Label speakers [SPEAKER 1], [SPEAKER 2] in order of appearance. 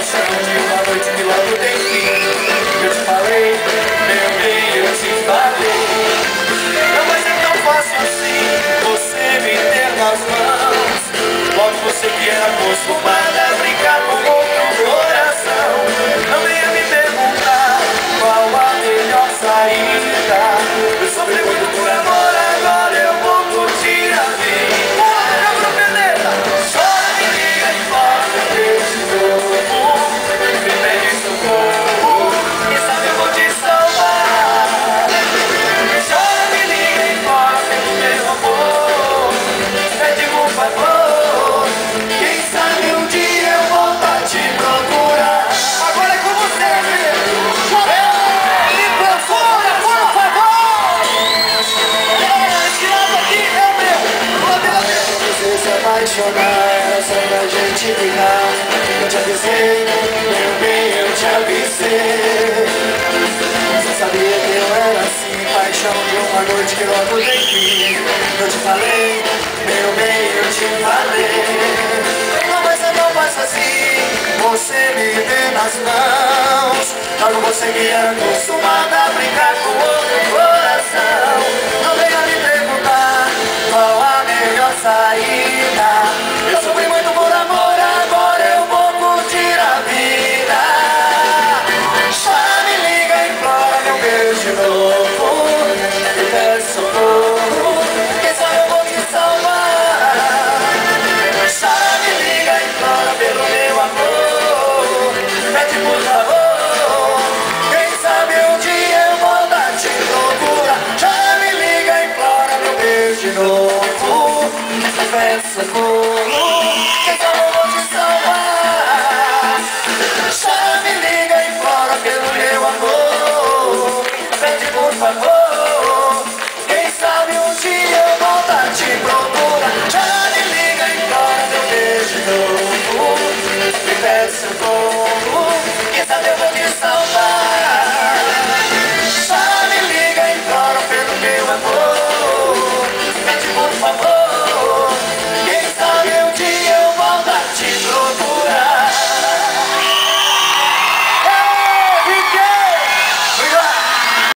[SPEAKER 1] paixão de uma noite que logo tem fim. Eu te falei, meu bem, eu te falei. Não vai ser tão fácil assim você me ter nas mãos. Logo você que era acostumada a brincar com outro coração. Não venha me perguntar qual a melhor saída. Eu sofri muito por amor, agora eu vou curtir a vida. Meu propeneta, chora, me liga e mostra o beijo novo. Me pede socorro, quem sabe eu vou te salvar. Chora, me liga e mostra o meu amor. Pede por favor, quem sabe um dia eu volto a te procurar. Agora é com você, filho. Me procura, por favor. Tirado aqui, é meu. Você se apaixonar, era só pra gente brigar. Eu te avisei, meu bem, eu te avisei. Você sabia que eu era assim, paixão de uma noite que logo tem fim. Eu te falei, meu bem, eu te falei. Não vai ser tão fácil assim, você me ter nas mãos. Logo você que era acostumada a brincar com outro coração. Não venha me perguntar qual a melhor saída. Eu sofri muito por amor, agora eu vou curtir a vida. Chora, me liga e implora meu beijo de novo. Me pede socorro, quem sabe eu vou te salvar. Chora, me liga e implora pelo meu amor. Pede por favor, quem sabe um dia eu volto a te procurar. Chora, me liga e implora meu beijo de novo. Me pede socorro, quem sabe eu vou te salvar. Chora, me liga e implora pelo meu amor. Pede por favor.